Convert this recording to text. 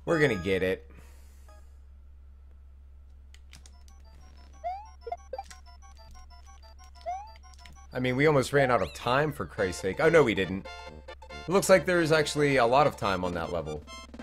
We're gonna get it. I mean, we almost ran out of time, for Christ's sake. Oh, no, we didn't. It looks like there's actually a lot of time on that level.